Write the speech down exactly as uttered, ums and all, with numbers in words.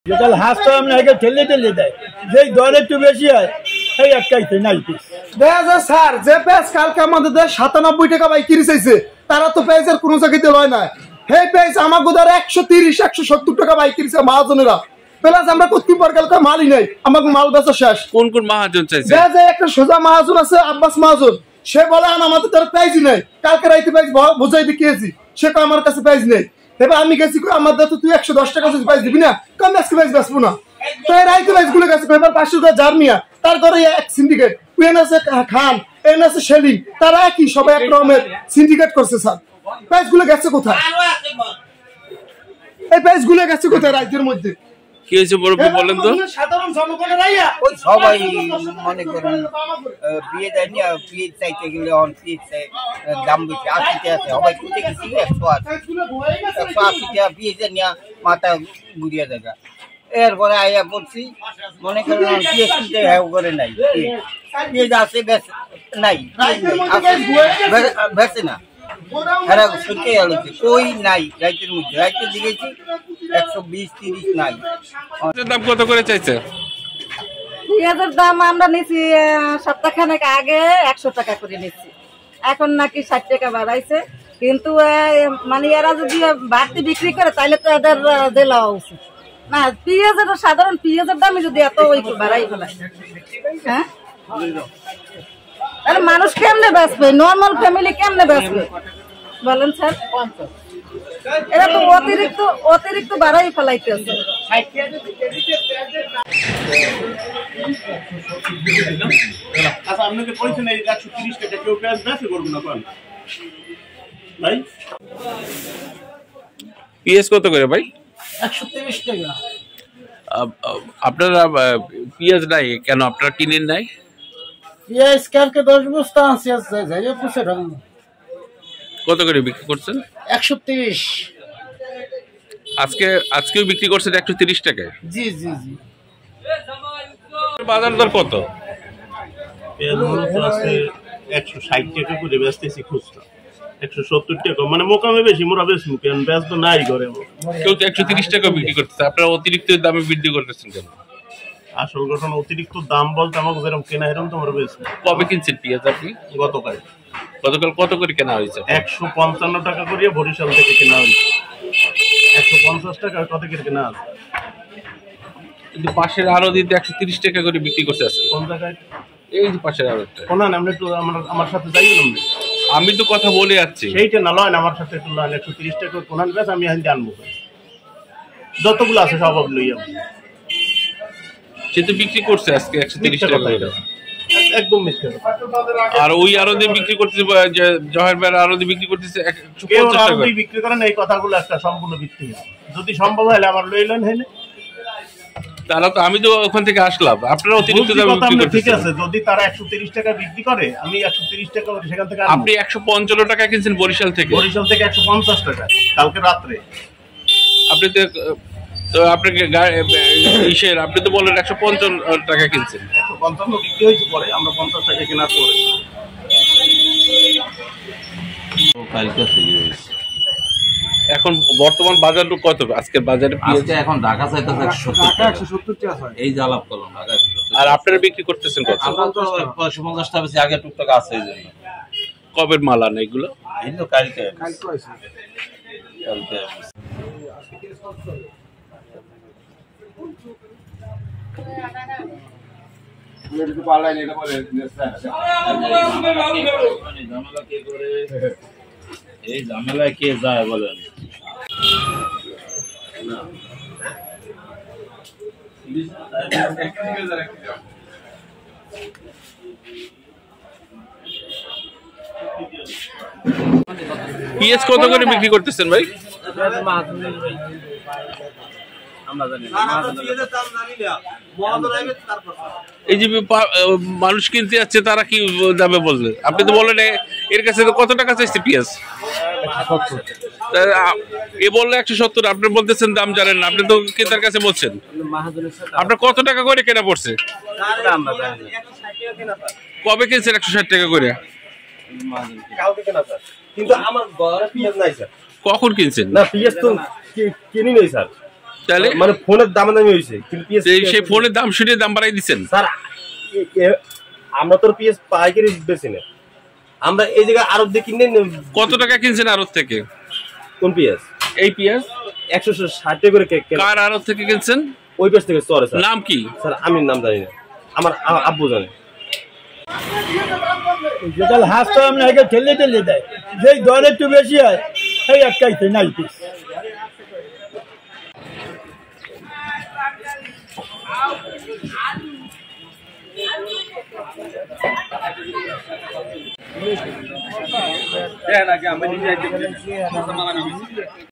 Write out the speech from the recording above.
যেকাল হাঁসটা আমরা একে ঠেলে ঠেলে দেয়, যেই দর একটু বেশি হয় সেই একটাইতে নাই পিস। দেখা যায় স্যার যে পেঁয়াজ কালকে আমাদের দেশ সাতানব্বই টাকা পাইকারি চাইছে, তারা তো পেঁয়াজের কোনো জায়গাতে লয় না। সেই পেঁয়াজ আমার গোদার একশো তিরিশ একশো সত্তর টাকা পাইকারি চাই মহাজনেরা। প্লাস আমরা কতদিন পর কালকে মালই নাই, আমাকে মাল বেচা শেষ। কোন কোন মহাজন চাইছে? দেখা যায় একটা সোজা মহাজন আছে আব্বাস মহাজন, সে বলে আমাদের তার পেঁয়াজই নাই। কালকে রাইতে পেঁয়াজ বোঝাই দেখিয়েছি, সে কয় আমার কাছে পেঁয়াজ নেই। এবার আমি গেছি আমাদের তো তুই একশো দশ টাকা পেঁয়াজ দিবি না, কম আজকে পেঁয়াজ বেচবো না। তো এই রাইতে পেঁয়াজ গুলো গেছে এবার পাঁচশো টাকা জার্মিয়া, তার ঘরে এক সিন্ডিকেট, এন আছে খান, এন আছে সেলিম, তারা একই সবাই এক রকমের সিন্ডিকেট করছে। স্যার পেঁয়াজ গুলো গেছে কোথায়? এই পেঁয়াজ গুলো গেছে কোথায় রাইতের মধ্যে? কি হয়েছে বলেন তো? সাধারণ জনগণের ওই সবাই মনে করেন বিয়ে দেয়নি, বিয়ে চাইতে গেলে দাম বেশি আশিতে আছে, সবাই কিনতে গেছি একশো আশি একশো আশি টাকা বিয়ে নিয়ে মাথা ঘুরিয়ে দেখা। এরপরে আইয়া পড়ছি মনে করেন বিয়ে কিনতে করে নাই, পেঁয়াজ আছে নাই, বেছে না এরা শুনতে আলোচে কই নাই। রাইতের মধ্যে রাইতে দিয়েছি একশো বিশ তিরিশ নাই। দাম কত করে চাইছে? পেঁয়াজের দাম আমরা নিছি সপ্তাহখানেক আগে একশো টাকা করে নিচ্ছি, এখন নাকি ষাট টাকা বাড়াইছে। কিন্তু মানে এরা যদি বাড়তি বিক্রি করে তাহলে তো এদের দেওয়া উচিত না। পেঁয়াজের সাধারণ পেঁয়াজের দামে যদি এত ওই বাড়াই ফেলায়, হ্যাঁ আরে মানুষ কেমনে বেচবে? নর্মাল ফ্যামিলি কেমনে বেচবে বলেন স্যার? এরা তো অতিরিক্ত অতিরিক্ত বাড়াই ফেলাইতেছে। পিএস কত করে ভাই? একশো তিরিশ টাকা। আপনারা পিঁয়াজ নাই কেন? আপনারা কিনেন নাই? পেঁয়াজ কালকে দশ বস্তা আনছি, কত করে বিক্রি করছেন? একশো তিরিশ। আজকে আজকেও বিক্রি করছেন একশো তিরিশ টাকায়? জি জি জি। বাজার দর কত? একশো ষাট টাকা করে বেচতেছি খুচরা, একশো সত্তর টাকা মানে মোকামে বেশি মোরা বেশি কেন বেচ তো নাই ঘরে। কেউ তো একশো তিরিশ টাকা বিক্রি করতেছে, আপনারা অতিরিক্ত দামে বৃদ্ধি করতেছেন কেন? আসল ঘটনা অতিরিক্ত দাম বলতে আমাকে যেরকম কেনা এরকম তো আমরা বেশি। কবে কিনছেন পেঁয়াজ আপনি? গতকাল। গতকাল কত করে কেনা হয়েছে? একশো পঞ্চান্ন টাকা করে বরিশাল থেকে কেনা হয়েছে, একশো পঞ্চাশ টাকা কত করে কেনা আছে। কিন্তু পাশের আরো দিতে একশো তিরিশ টাকা করে বিক্রি করছে আজকে। কোন জায়গায়? এই যে পাশের আরোটা। কোনান আমরা একটু আমার আমার সাথে যাই না, আমি তো কথা বলে যাচ্ছি। সেইটা না লয় না আমার সাথে একটু লয় একশো তিরিশ টাকা কোনান বেশ আমি এখন জানবো যতগুলো আছে সব লইয়া। সে তো বিক্রি করছে আজকে একশো তিরিশ টাকা একদম মিথ্যা। আর ওই আরো দিয়ে বিক্রি করতেছে জহের ভাই আরো দিয়ে বিক্রি করতেছে কেউ আরো দিয়ে বিক্রি করেন, এই কথাগুলো একটা সম্পূর্ণ ভিত্তি। যদি সম্ভব হয় আমার লইলেন হেনে তারা তো, আমি তো ওখান থেকে আসলাম, আপনারা অতিরিক্ত দামে বিক্রি করতেছেন। ঠিক আছে, যদি তারা একশো তিরিশ টাকা বিক্রি করে আমি একশো তিরিশ টাকা সেখান থেকে। আপনি একশো পঞ্চান্ন টাকা কিনছেন বরিশাল থেকে? বরিশাল থেকে একশো পঞ্চাশ টাকা কালকে রাত্রে। আপনি তো তো আপনাকে ইসের আপনি তো বলেন একশো পঞ্চান্ন টাকা কিনছেন। একশো পঞ্চান্ন বিক্রি হয়েছে, পরে আমরা পঞ্চাশ টাকা কেনার পরে। এখন বর্তমান বাজার কত আজকের বাজারে? এখন ঢাকা চাইতেছে একশো সত্তর টাকা, এই যে আলাপ করলাম ঢাকা। আর আপনারা বিক্রি করতেছেন কত? আমরা তো পঁয়ষট্টি পঞ্চাশ টাকা বেশি, আগে টুকটাক আছে। এই জন্য কবের মাল আনা এগুলো? এই তো কালকে কালকে এই ঝামেলায় কে যায় বলেন? পিএস কত করে বিক্রি করতেছেন ভাই? এই যে মানুষ কিনতে যাচ্ছে তারা কি দামে বললেন? আপনি তো বললেন এর কাছে কত টাকা চাইছে পেঁয়াজ? এ বললে একশো সত্তর, আপনি বলতেছেন দাম জানেন না, আপনি তো ক্রেতার কাছে বলছেন। আপনার কত টাকা করে কেনা পড়ছে? কবে কিনছেন একশো ষাট টাকা করে? কিন্তু আমার ঘরে পেঁয়াজ নাই স্যার। কখন কিনছেন? না পেঁয়াজ তো কিনি নাই স্যার। তাহলে মানে ফোনের দামাদামি হয়েছে কিন্তু পিএস সেই ফোনের দাম শুনে দাম বাড়াই দিচ্ছেন স্যার। আমরা তো পিএস পাইকারি বেশি না, আমরা এই জায়গায় আরব দিয়ে কিনে। কত টাকা কিনছেন আড়ত থেকে? কোন পিএস? এই পিএস একশো ষাট টাকা করে। কার আড়ত থেকে কিনছেন? ওই পেজ থেকে। সরে স্যার। নাম কি? স্যার আমি নাম জানি না, আমার আব্বু জানে। যেটা হাঁসটা আমি আগে ঠেলে ঠেলে দেয়, যেই দর একটু বেশি হয় সেই আটকাইতে নাই পিস। নাকি আমি নিজে